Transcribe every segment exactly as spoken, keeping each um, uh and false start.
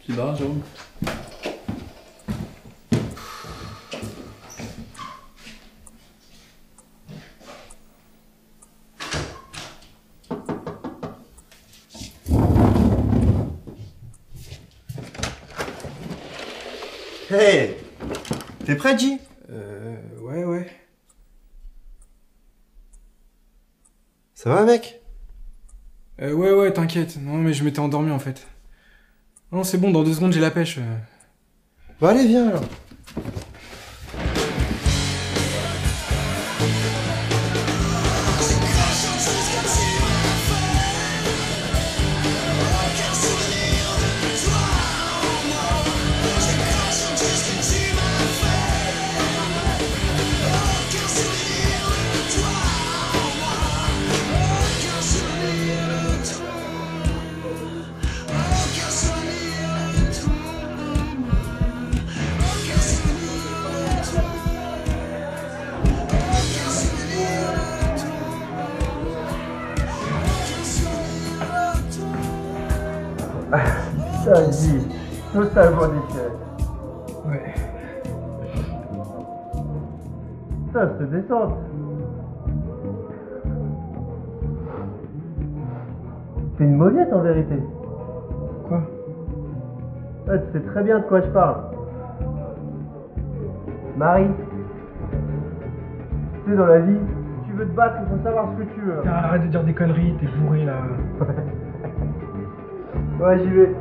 Tu dors, Jérôme? Hey, t'es prêt, J? Euh... Ouais, ouais. Ça va, mec? Euh, ouais, ouais, t'inquiète. Non, mais je m'étais endormi, en fait. Non, c'est bon, dans deux secondes, j'ai la pêche. Bah allez, viens, alors. Ça dit, totalement différent. Ouais. Ça, c'est descente. T'es une mauviette en vérité. Quoi? Ah, tu sais très bien de quoi je parle. Marie. Tu sais, dans la vie, si tu veux te battre, il faut savoir ce que tu veux. Arrête de dire des conneries, t'es bourré, là. Ouais, j'y vais.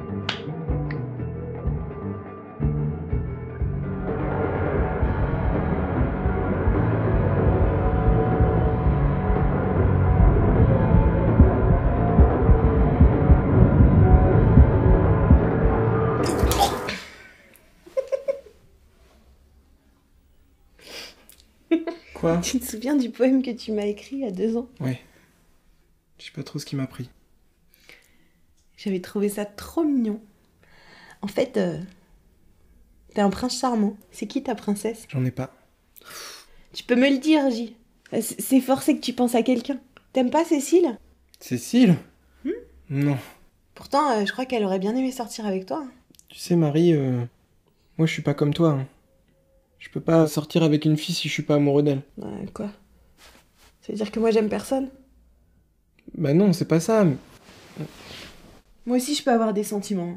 Quoi? Tu te souviens du poème que tu m'as écrit il y a deux ans? Ouais. Je sais pas trop ce qui m'a pris. J'avais trouvé ça trop mignon. En fait, euh, t'es un prince charmant. C'est qui ta princesse? J'en ai pas. Tu peux me le dire, J. C'est forcé que tu penses à quelqu'un. T'aimes pas Cécile? Cécile? Hmm? Non. Pourtant, euh, je crois qu'elle aurait bien aimé sortir avec toi. Tu sais, Marie, euh, moi je suis pas comme toi. Hein. Je peux pas sortir avec une fille si je suis pas amoureux d'elle. Ouais, quoi? Ça veut dire que moi j'aime personne? Bah non, c'est pas ça. Mais... Moi aussi je peux avoir des sentiments.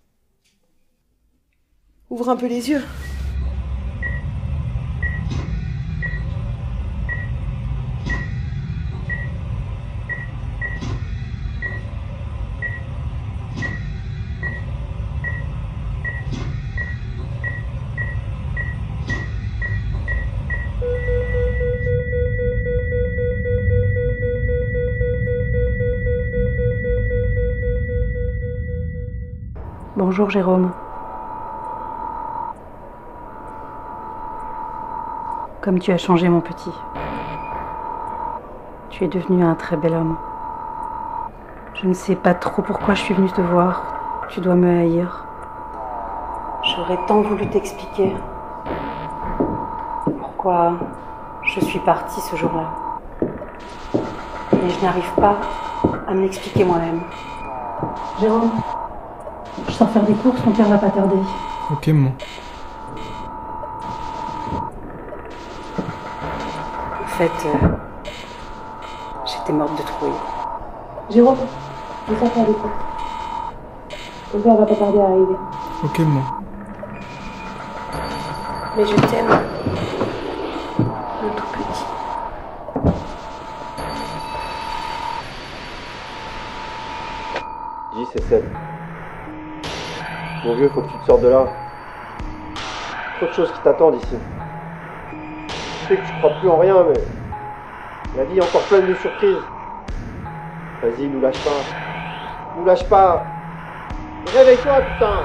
Ouvre un peu les yeux. Bonjour Jérôme. Comme tu as changé mon petit. Tu es devenu un très bel homme. Je ne sais pas trop pourquoi je suis venue te voir. Tu dois me haïr. J'aurais tant voulu t'expliquer pourquoi je suis partie ce jour-là. Mais je n'arrive pas à me l'expliquer moi-même. Jérôme, je sors faire des courses, mon père va pas tarder. Ok, maman. En fait, euh, j'étais morte de trouille. Jérôme, je sors faire des courses. Mon père va pas tarder à arriver. Ok, maman. Mais je t'aime. Le tout petit. Dis, c'est Seb. Mon vieux, faut que tu te sortes de là. Trop de choses qui t'attendent ici. Je sais que tu crois plus en rien, mais la vie est encore pleine de surprises. Vas-y, nous lâche pas. Nous lâche pas. Réveille-toi, putain.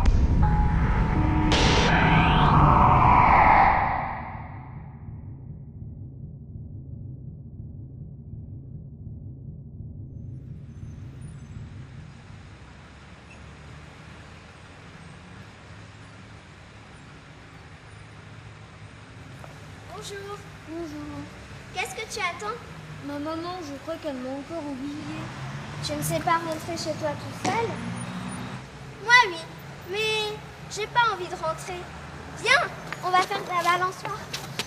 Bonjour. Bonjour. Qu'est-ce que tu attends? Ma maman, je crois qu'elle m'a encore oublié. Tu ne sais pas rentrer chez toi tout seul? Moi, oui. Mais j'ai pas envie de rentrer. Viens, on va faire de la balançoire.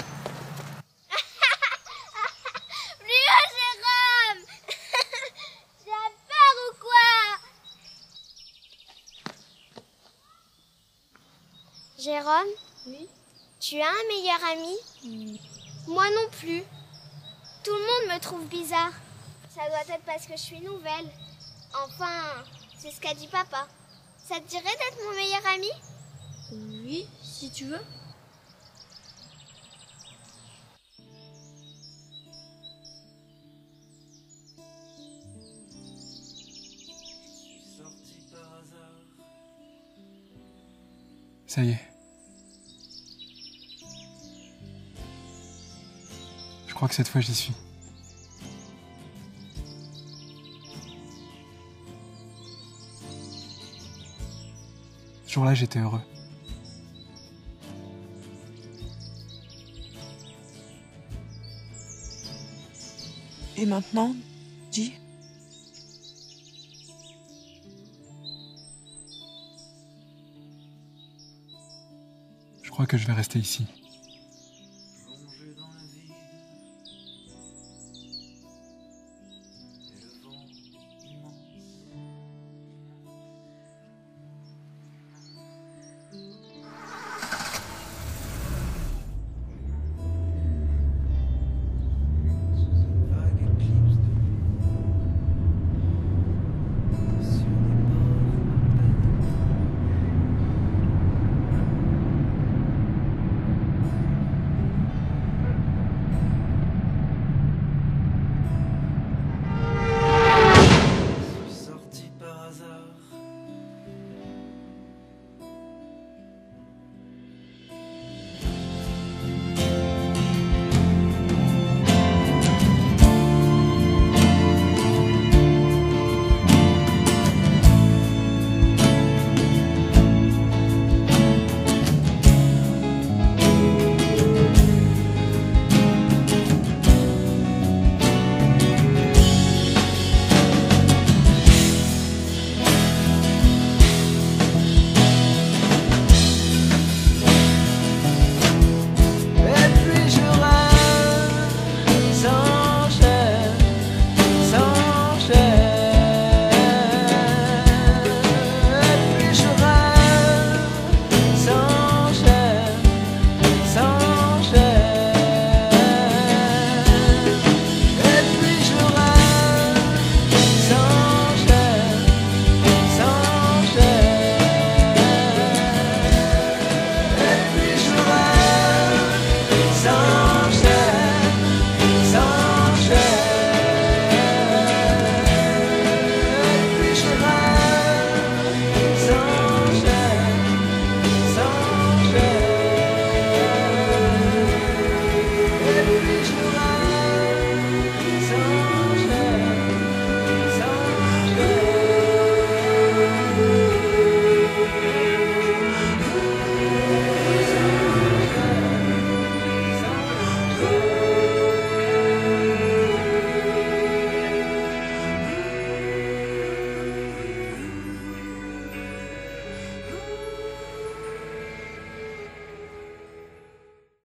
Plus haut, Jérôme. Tu as peur ou quoi? Jérôme? Oui? Tu as un meilleur ami? Oui. Moi non plus. Tout le monde me trouve bizarre. Ça doit être parce que je suis nouvelle. Enfin, c'est ce qu'a dit papa. Ça te dirait d'être mon meilleur ami? Oui, si tu veux. Ça y est. Je crois que cette fois j'y suis. Ce jour-là, j'étais heureux. Et maintenant, dis. Je crois que je vais rester ici.